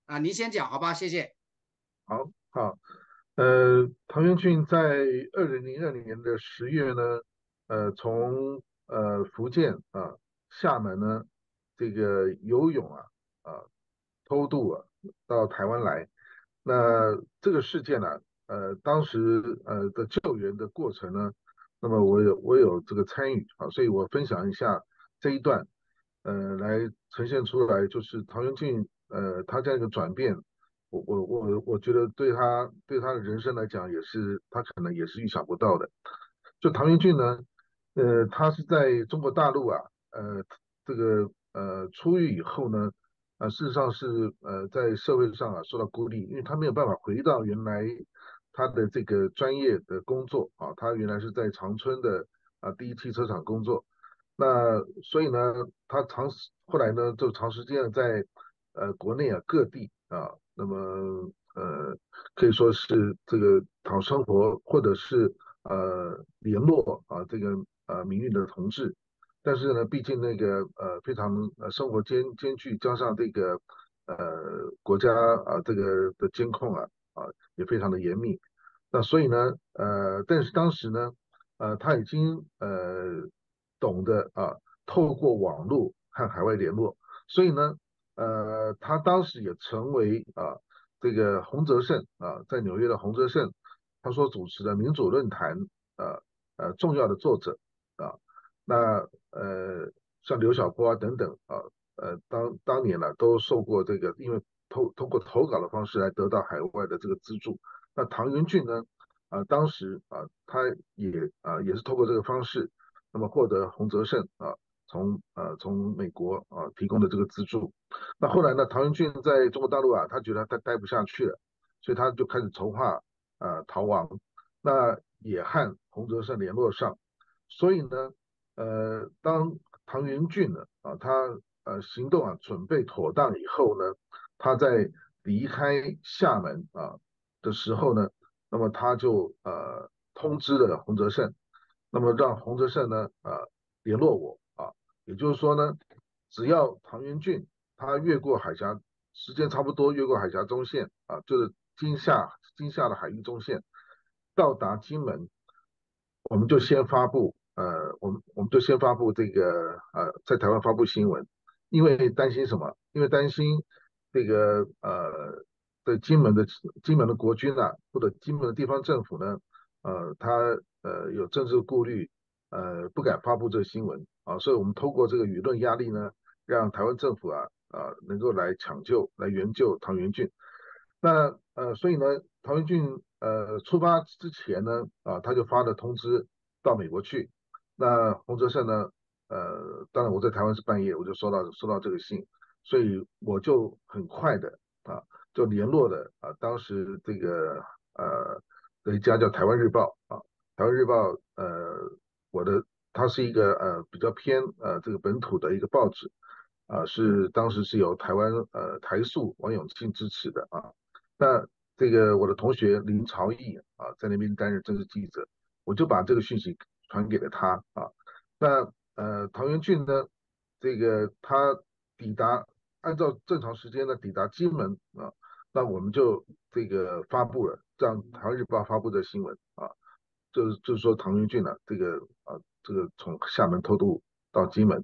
您先讲好吧，谢谢。 好，好，唐元俊在2002年的10月呢，从福建厦门呢这个游泳啊偷渡到台湾来。那这个事件呢，当时的救援的过程呢，那么我有这个参与所以我分享一下这一段，来呈现出来，就是唐元俊他这样一个转变。我觉得对他的人生来讲，也是他可能也是意想不到的。就唐元俊呢，他是在中国大陆这个出狱以后呢，事实上是在社会上受到孤立，因为他没有办法回到原来他的这个专业的工作他原来是在长春的第一汽车厂工作。那所以呢，他后来呢就长时间的在国内各地那么可以说是这个讨生活，或者是联络这个民运的同志。但是呢，毕竟那个非常生活艰巨，加上这个国家这个的监控也非常的严密。那所以呢但是当时呢他已经懂得透过网络和海外联络，所以呢他当时也成为这个洪泽胜在纽约的洪泽胜他所主持的民主论坛呃重要的作者啊。那像刘晓波等等当年呢都受过这个，因为通过投稿的方式来得到海外的这个资助。那唐元俊呢当时他也是透过这个方式，那么获得洪泽胜从美国提供的这个资助。那后来呢，唐元俊在中国大陆他觉得他待不下去了，所以他就开始筹划逃亡。那也和洪泽胜联络上，所以呢，当唐元俊呢他行动准备妥当以后呢，他在离开厦门的时候呢，那么他就通知了洪泽胜，那么让洪泽胜呢联络我也就是说呢，只要唐元俊他越过海峡，时间差不多越过海峡中线就是金厦的海域中线，到达金门，我们就先发布我们就先发布这个在台湾发布新闻。因为担心什么？因为担心这个在金门的国军或者金门的地方政府呢，他有政治顾虑，不敢发布这个新闻所以我们透过这个舆论压力呢，让台湾政府能够来抢救、来援救唐元俊。那所以呢，唐元俊出发之前呢，他就发了通知到美国去。那洪泽胜呢，当然我在台湾是半夜，我就收到这个信，所以我就很快的就联络了当时这个的一家叫《台湾日报》台湾日报我的它是一个比较偏这个本土的一个报纸是当时是由台湾台塑王永庆支持的那这个我的同学林朝义在那边担任政治记者，我就把这个讯息传给了他那唐元俊呢，这个他抵达按照正常时间呢抵达金门那我们就这个发布了，让台湾日报发布的新闻就是说唐元俊这个从厦门偷渡到金门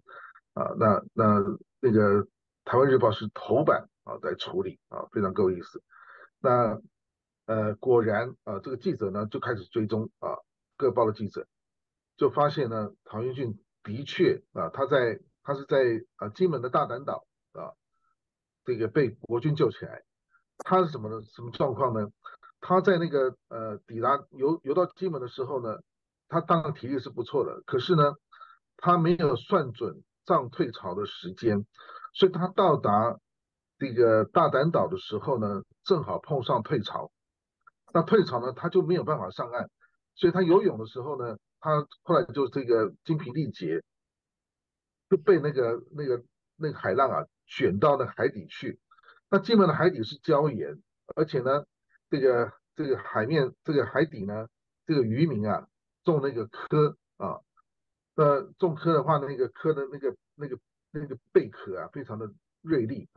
那个台湾日报是头版在处理非常够意思。那果然这个记者呢就开始追踪各报的记者，就发现呢唐元俊的确他是在金门的大胆岛这个被国军救起来。他是什么状况呢？他在那个抵达游到金门的时候呢，他当然体力是不错的，可是呢，他没有算准涨退潮的时间，所以他到达这个大胆岛的时候呢，正好碰上退潮。那退潮呢，他就没有办法上岸，所以他游泳的时候呢，他后来就这个精疲力竭，就被那个海浪卷到那海底去。那金门的海底是礁岩，而且呢，这个海底呢，这个渔民种那个科那种科的话，那个科的那个贝壳非常的锐利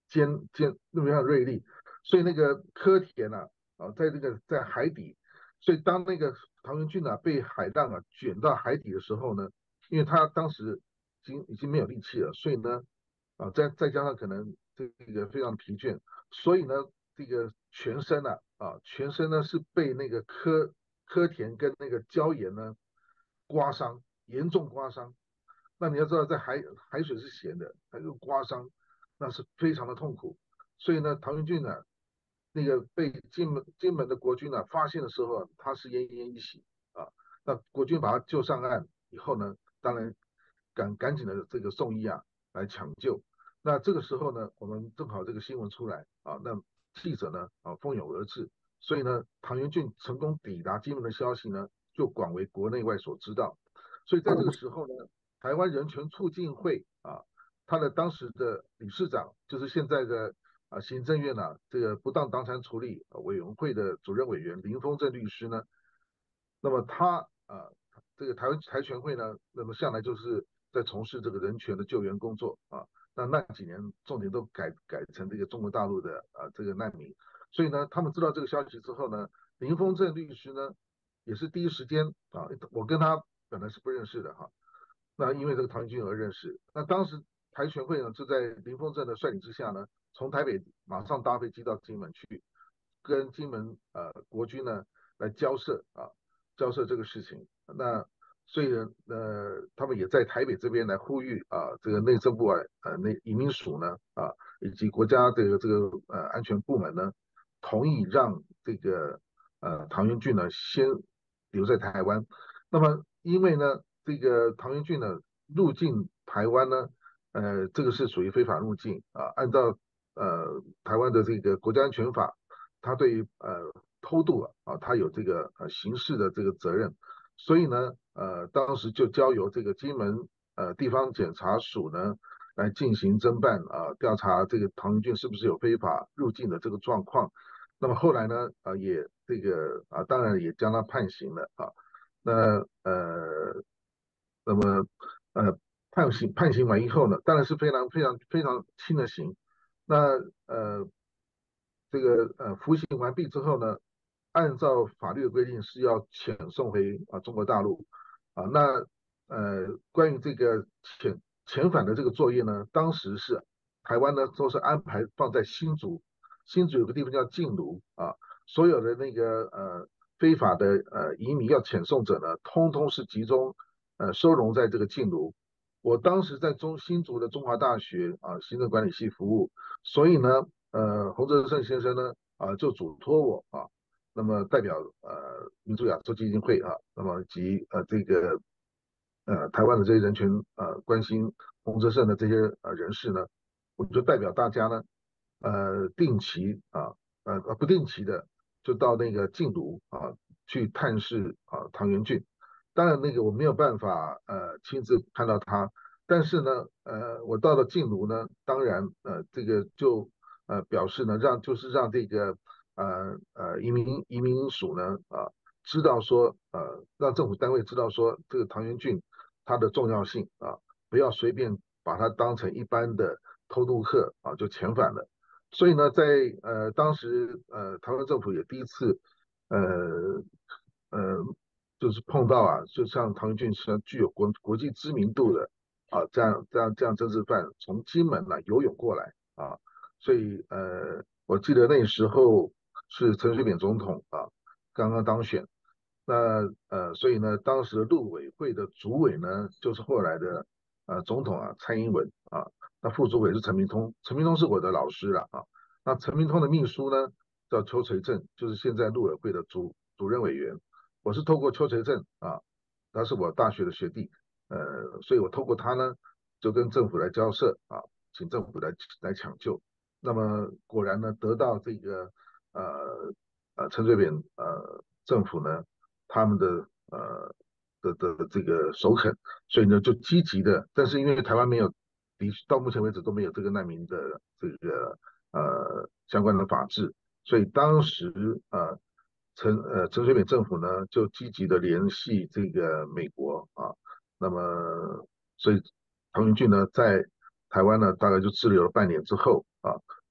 那么样锐利，所以那个柯田在这个在海底，所以当那个唐元俊被海浪卷到海底的时候呢，因为他当时已经没有力气了，所以呢再加上可能这个非常疲倦，所以呢这个全身呢是被那个柯田跟那个礁岩呢刮伤，严重刮伤。那你要知道，海水是咸的，它又刮伤，那是非常的痛苦。所以呢，唐元俊那个被金门的国军发现的时候他是奄奄一息啊。那国军把他救上岸以后呢，当然赶紧的这个送医来抢救。那这个时候呢，我们正好这个新闻出来那记者呢蜂拥而至，所以呢，唐元俊成功抵达金门的消息呢，就广为国内外所知道。所以在这个时候呢，台湾人权促进会他的当时的理事长就是现在的行政院这个不当党产处理委员会的主任委员林峰正律师呢，那么他这个台全会呢，那么向来就是在从事这个人权的救援工作那几年重点都改成这个中国大陆的这个难民，所以呢，他们知道这个消息之后呢，林峰正律师呢也是第一时间我跟他本来是不认识的那因为这个唐英军而认识。那当时台全会呢就在林峰正的率领之下呢，从台北马上搭飞机到金门去，跟金门国军呢来交涉这个事情。那所以呢他们也在台北这边来呼吁这个内政部移民署呢以及国家这个安全部门呢，同意让这个唐元俊呢先留在台湾。那么因为呢这个唐元俊呢入境台湾呢，这个是属于非法入境按照台湾的这个国家安全法，他对于偷渡他有这个刑事的这个责任，所以呢当时就交由这个金门地方检察署呢来进行侦办调查这个唐英俊是不是有非法入境的这个状况。那么后来呢也这个当然也将他判刑了那那么判刑完以后呢，当然是非常轻的刑。那这个服刑完毕之后呢，按照法律的规定是要遣送回中国大陆那关于这个遣返的这个作业呢，当时是台湾呢都是安排放在新竹，新竹有个地方叫静庐所有的那个非法的移民要遣送者呢，通通是集中收容在这个静庐。我当时在新竹的中华大学行政管理系服务，所以呢洪泽胜先生呢就嘱托我那么代表民主亚洲基金会那么及这个台湾的这些人权关心洪泽胜的这些人士呢，我就代表大家呢定期不定期的就到那个禁毒去探视唐元俊。当然那个我没有办法亲自看到他，但是呢我到了禁毒呢，当然这个就表示呢让这个移民署呢知道说让政府单位知道说这个唐元俊他的重要性不要随便把他当成一般的偷渡客就遣返了。所以呢，在当时台湾政府也第一次呃呃就是碰到就像唐英俊是具有国际知名度的这样政治犯从金门游泳过来所以我记得那时候是陈水扁总统刚刚当选，那所以呢，当时陆委会的主委呢就是后来的总统蔡英文那副主委是陈明通，陈明通是我的老师了那陈明通的秘书呢叫邱垂正，就是现在陆委会的主任委员。我是透过邱垂正他是我大学的学弟，所以我透过他呢就跟政府来交涉请政府来抢救。那么果然呢得到这个陈水扁政府呢他们的这个首肯，所以呢就积极的，但是因为台湾没有到目前为止都没有这个难民的这个相关的法制，所以当时陈水扁政府呢就积极的联系这个美国那么所以唐云俊呢在台湾呢大概就滞留了半年之后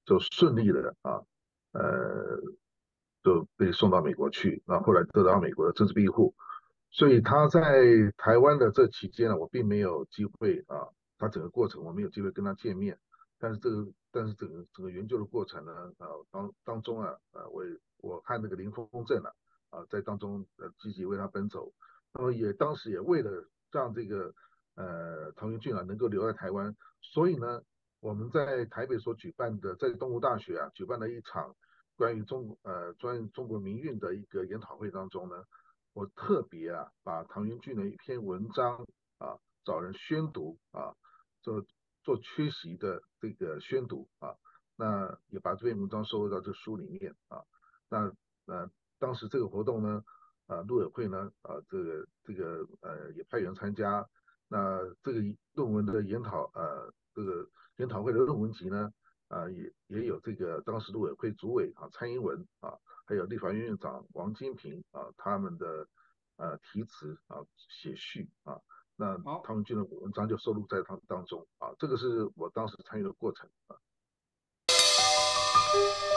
就顺利的就被送到美国去，那后来得到美国的政治庇护。所以他在台湾的这期间呢，我并没有机会他整个过程我没有机会跟他见面。但是整个研究的过程呢，当中我和那个林峰正在当中积极为他奔走。那么当时也为了让这个陶元俊能够留在台湾，所以呢，我们在台北所举办的，在东吴大学举办了一场关于中国民运的一个研讨会当中呢，我特别把唐元俊的一篇文章找人宣读做做缺席的这个宣读那也把这篇文章收入到这书里面那当时这个活动呢陆委会呢也派员参加。那这个论文的这个研讨会的论文集呢也有这个当时陆委会主委蔡英文还有立法院院长王金平他们的题词写序那好， 汤文军的文章就收录在当中这个是我当时参与的过程